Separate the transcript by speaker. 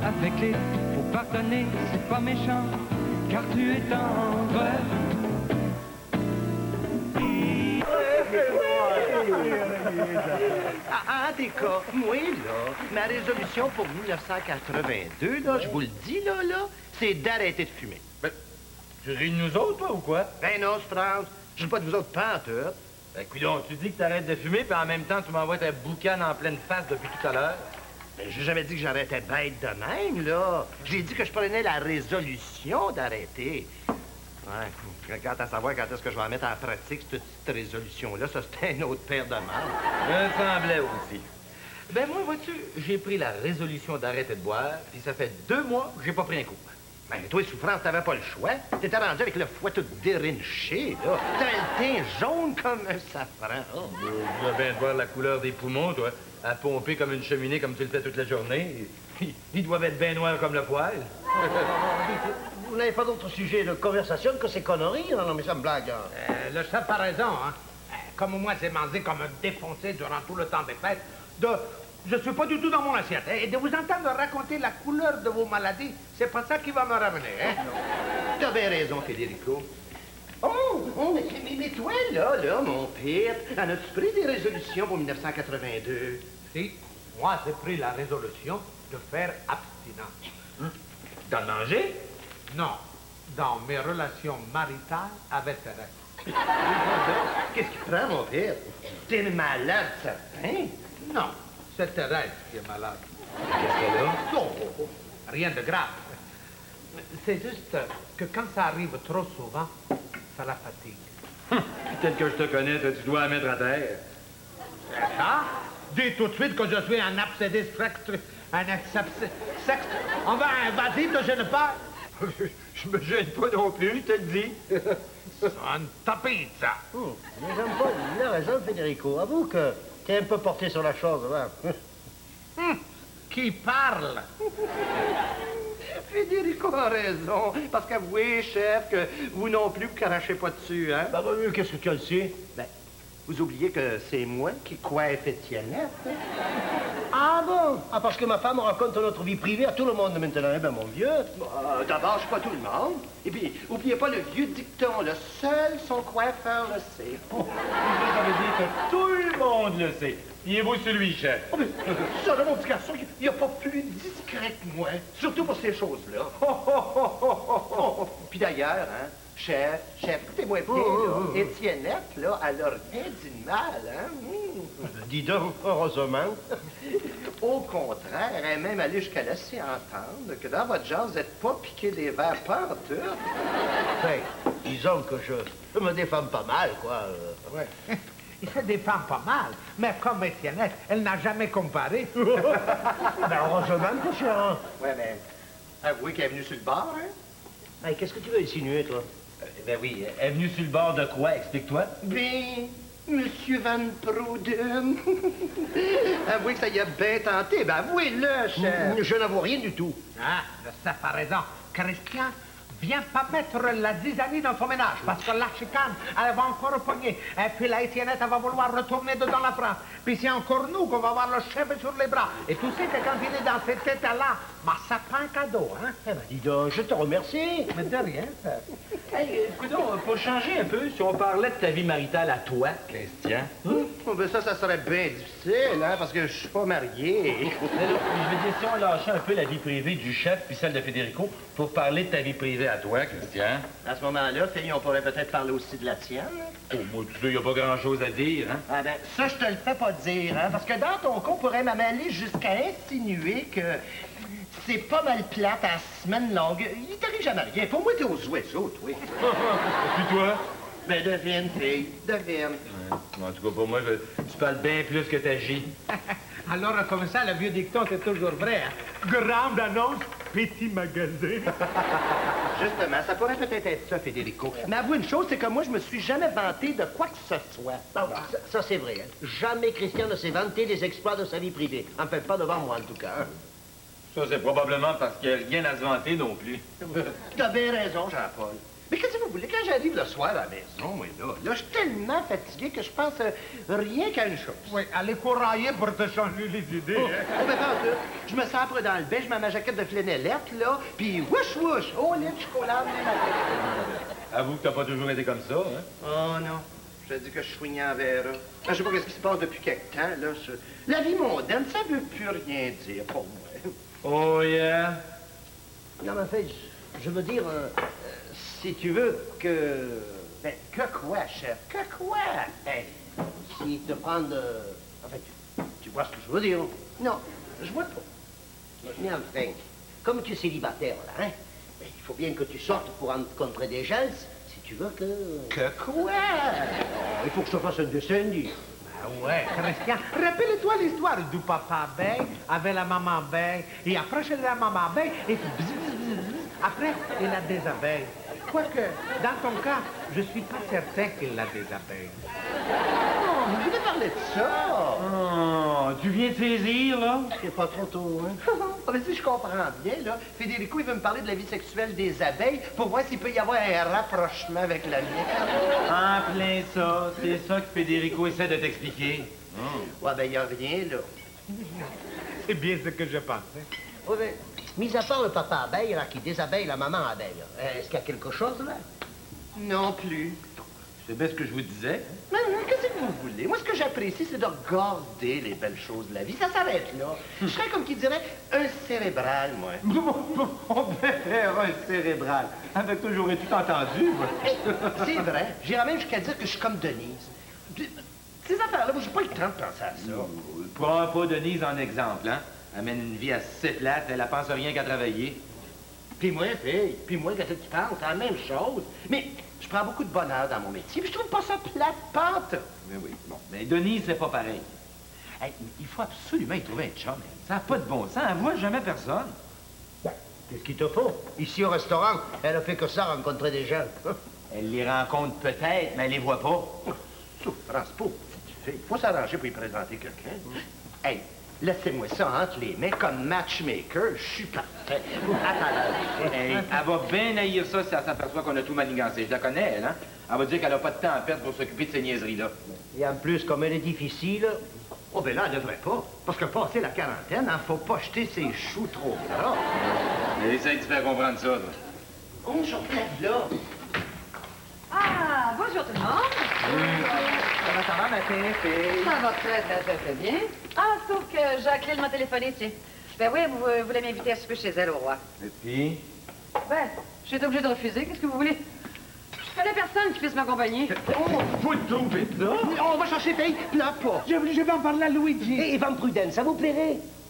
Speaker 1: avec les faut pardonner, c'est pas méchant, car tu es tendre.
Speaker 2: En tout cas, moi, là, ma résolution pour 1982, là, je vous le dis, là, c'est d'arrêter de fumer.
Speaker 3: Ben, tu ris de nous autres, toi, ou quoi?
Speaker 2: Ben non, France, je ris pas de vous autres pantoute.
Speaker 3: Ben, coudonc, tu dis que t'arrêtes de fumer, puis en même temps, tu m'envoies ta boucane en pleine face depuis tout à l'heure.
Speaker 2: Ben, j'ai jamais dit que j'arrêtais bête de même, là. J'ai dit que je prenais la résolution d'arrêter. Ouais, quant à savoir quand est-ce que je vais en mettre en pratique cette résolution-là, ça, c'est un autre paire de mal.
Speaker 3: Je me semblais aussi. Ben, moi, vois-tu, j'ai pris la résolution d'arrêter de boire, puis ça fait 2 mois que j'ai pas pris un coup.
Speaker 2: Ben, toi, souffrance, t'avais pas le choix. T'étais rendu avec le foie tout dérinché, là. T'avais le teint jaune comme un safran. Oh.
Speaker 3: Tu dois bien voir la couleur des poumons, toi. À pomper comme une cheminée, comme tu le fais toute la journée. Ils doivent être bien noirs comme le poil.
Speaker 2: Vous n'avez pas d'autre sujet de conversation que ces conneries? Non, mais ça me blague, hein.
Speaker 4: Le chef a raison, hein. Comme moi, j'ai mangé comme un défoncé durant tout le temps des fêtes. Je suis pas du tout dans mon assiette. Et de vous entendre raconter la couleur de vos maladies, c'est pas ça qui va me ramener, hein.
Speaker 2: Tu as bien raison, Federico. Oh, mais toi, là, mon père, en as-tu pris des résolutions pour 1982?
Speaker 4: Si, moi, j'ai pris la résolution de faire abstinence.
Speaker 3: D'en manger?
Speaker 4: Non, dans mes relations maritales avec Thérèse.
Speaker 2: Qu'est-ce qui prend, mon père? T'es malade, certain?
Speaker 4: Non, c'est Thérèse qui est malade.
Speaker 3: Qu'est-ce qu'elle a?
Speaker 4: Non, rien de grave. C'est juste que quand ça arrive trop souvent, ça la fatigue.
Speaker 3: Peut-être que je te connais, toi, tu dois la mettre à terre.
Speaker 4: Ça? Dis tout de suite que je suis un abcédé sextre. Un sextre. Vas-y, te gêne pas.
Speaker 3: Je me gêne pas non plus, je te le dis.
Speaker 4: Un tapis, ça.
Speaker 2: Mais j'aime pas. Il a raison, Federico. Avoue que t'es un peu porté sur la chose, hein?
Speaker 4: Qui parle?
Speaker 2: Federico a raison. Parce qu'avouez, chef, que vous non plus, vous crachez pas dessus, hein? Ben, qu'est-ce que tu le sais? Ben, vous oubliez que c'est moi qui coiffe Étienne. Ah bon? Ah, parce que ma femme raconte notre vie privée à tout le monde maintenant. Eh ben, mon vieux. D'abord, je suis pas tout le monde. Et puis, oubliez pas le vieux dicton, le seul son coiffeur le sait.
Speaker 3: Ça veut dire que tout le monde le sait. Fiez-vous sur lui, chef.
Speaker 2: Oh, mais ça, là, mon petit garçon, il n'y a pas plus discret que moi. Surtout pour ces choses-là. Puis d'ailleurs, hein, chef, écoutez-moi bien, là. Étiennette, là, elle a rien dit de mal, hein? Dis donc, heureusement. Au contraire, elle est même allée jusqu'à laisser entendre que dans votre genre, vous n'êtes pas piqué des verres pantoute. Ben, disons que je me défends pas mal, quoi. Ouais.
Speaker 4: Il se défend pas mal, mais comme Étienne, elle n'a jamais comparé.
Speaker 2: Ben, heureusement, mon cher. Ouais, ben, avouez qu'elle est venue sur le bord, hein? Hey, qu'est-ce que tu veux insinuer, toi?
Speaker 3: Ben oui, elle est venue sur le bord de quoi? Explique-toi.
Speaker 2: Ben, Monsieur Van Prouden. Avouez que ça y a bien tenté. Ben, avouez-le, chef. Je n'avoue rien du tout.
Speaker 4: Ah, le chef a raison. Christian, viens pas mettre la zizanie dans son ménage, parce que la chicane, elle va encore pogner. Et puis la Étiennette, elle va vouloir retourner dedans la France. Puis c'est encore nous qu'on va avoir le chef sur les bras. Et tu sais que quand il est dans cet état-là, bah, ça prend un cadeau, hein?
Speaker 2: Eh ben, dis donc, je te remercie.
Speaker 4: Mais de rien, ça.
Speaker 3: Hey, écoutons, pour changer un peu, si on parlait de ta vie maritale à toi, Christian.
Speaker 2: Oh, ben ça serait bien difficile, hein, parce que je suis pas marié.
Speaker 3: Mais là, je veux dire, si on lâchait un peu la vie privée du chef puis celle de Federico pour parler de ta vie privée à toi, Christian.
Speaker 2: À ce moment-là, fille, on pourrait peut-être parler aussi de la tienne.
Speaker 3: Oh, moi, tu sais, il n'y a pas grand-chose à dire, hein?
Speaker 2: Ah ben, ça, je te le fais pas dire, hein, parce que dans ton cas, on pourrait même aller jusqu'à insinuer que c'est pas mal plate à semaine longue. Il t'arrive jamais rien. Pour moi, t'es aux oiseaux, toi.
Speaker 3: Puis toi?
Speaker 2: Ben, devine, fille, devine.
Speaker 3: En tout cas, pour moi, tu parles bien plus que t'agis.
Speaker 4: Alors, comme ça, le vieux dicton, c'est toujours vrai, hein? Grande annonce, petit magasin.
Speaker 2: Justement, ça pourrait peut-être être ça, Federico. Mais avoue une chose, c'est que moi, je me suis jamais vanté de quoi que ce soit. Ça c'est vrai. Hein. Jamais Christian ne s'est vanté des exploits de sa vie privée. Enfin, pas devant moi, en tout cas.
Speaker 3: Ça, c'est probablement parce qu'il n'y a rien à se vanter non plus.
Speaker 2: T'as bien raison, Jean-Paul. Mais qu'est-ce que vous voulez? Quand j'arrive le soir à la maison, moi, là, je suis tellement fatigué que je pense rien qu'à une chose.
Speaker 4: Oui, aller courailler pour te changer les idées.
Speaker 2: Oh,
Speaker 4: hein.
Speaker 2: oh ben, attends, là, je me sacre dans le bain, je mets ma jaquette de flanellette, là, puis wouch, wouch, au lit, je collade les matins.
Speaker 3: Avoue que t'as pas toujours été comme ça, hein?
Speaker 2: Oh non, je te dis que je soignais en verre. Je sais pas ce qui se passe depuis quelque temps, là. La vie mondaine, ça veut plus rien dire pour moi.
Speaker 3: Oh, yeah.
Speaker 5: Non, mais en fait, je veux dire, si tu veux que...
Speaker 2: Ben, que quoi, chef? Que quoi?
Speaker 5: Hey, si te prendre... En fait, tu vois ce que je veux dire?
Speaker 2: Non, je vois pas.
Speaker 5: Mais enfin, comme tu es célibataire, là, hein, ben, il faut bien que tu sortes pour rencontrer des gens, si tu veux que...
Speaker 2: Que quoi?
Speaker 5: Il faut que je te fasse un dessin, dis.
Speaker 4: Ah ouais, Christian, rappelle-toi l'histoire du papa abeille avec la maman abeille, et après chez la maman abeille, et puis bzz, bzz, bzz, bzz, après, il a des abeilles. Quoique, dans ton cas, je suis pas certain qu'il a des abeilles.
Speaker 2: Oh, vous voulez parler de ça?
Speaker 3: Oh, tu viens de saisir, là?
Speaker 5: C'est pas trop tôt, hein?
Speaker 2: Ah, ben, si je comprends bien, là, Federico, il veut me parler de la vie sexuelle des abeilles pour voir s'il peut y avoir un rapprochement avec la mienne.
Speaker 3: En plein ça. C'est ça que Federico essaie de t'expliquer.
Speaker 2: Ouais, ben, il n'y a rien, là.
Speaker 4: C'est bien ce que je pensais.
Speaker 5: Oui, mais, mis à part le papa abeille, là, qui désabeille la maman abeille, est-ce qu'il y a quelque chose, là?
Speaker 2: Non plus.
Speaker 3: C'est bien ce que je vous disais.
Speaker 2: Mais qu'est-ce que vous voulez? Moi, ce que j'apprécie, c'est de regarder les belles choses de la vie. Ça s'arrête là. Je serais comme qui dirait un cérébral, moi.
Speaker 3: On préfère un cérébral. Avec toi, j'aurais tout entendu, moi.
Speaker 2: Hey, c'est vrai. J'irais même jusqu'à dire que je suis comme Denise. Ces affaires-là, moi, j'ai pas eu le temps de penser à ça.
Speaker 3: Prends pas Denise en exemple, hein? Elle mène une vie assez plate, elle ne pense rien qu'à travailler.
Speaker 2: Puis moi, fille, puis moi, qu'est-ce que tu penses? C'est la même chose. Mais je prends beaucoup de bonheur dans mon métier, puis je trouve pas ça plate, pente.
Speaker 3: Mais oui, bon. Mais Denise, c'est pas pareil. Hey, il faut absolument y trouver un chum. Elle. Ça n'a pas de bon sens. Elle voit jamais personne.
Speaker 5: Ben, qu'est-ce qu'il te faut? Ici, au restaurant, elle a fait que ça, rencontrer des gens.
Speaker 3: Elle les rencontre peut-être, mais elle les voit pas.
Speaker 2: Souffrance, pauvre petite fille. Faut s'arranger pour y présenter quelqu'un. Hey, laissez-moi ça entre les mains comme matchmaker. Je suis parfait. Attends.
Speaker 3: Hey, elle va bien haïr ça si elle s'aperçoit qu'on a tout manigancé. Je la connais, elle, hein? Elle va dire qu'elle n'a pas de temps à perdre pour s'occuper de ces niaiseries-là.
Speaker 5: Et en plus, comme elle est difficile...
Speaker 2: Oh, ben là, elle devrait pas. Parce que passer la quarantaine, hein, faut pas jeter ses choux trop gras.
Speaker 3: Elle essaie de faire comprendre ça, là.
Speaker 2: Oh, je regarde là.
Speaker 6: Ah, bonjour tout le monde.
Speaker 2: Ça va, ma fille?
Speaker 6: Ça va très bien. Ah, sauf que Jacqueline m'a téléphoné, tiens. Ben oui, vous voulez m'inviter à souper chez elle au roi.
Speaker 3: Et puis?
Speaker 6: Ben, je suis obligée de refuser. Qu'est-ce que vous voulez? Je connais personne qui puisse m'accompagner.
Speaker 2: Oh, vous le trouvez là? On va chercher fille, là pas.
Speaker 4: Je vais en parler à Luigi.
Speaker 5: Et Van Prudence, ça vous plairait?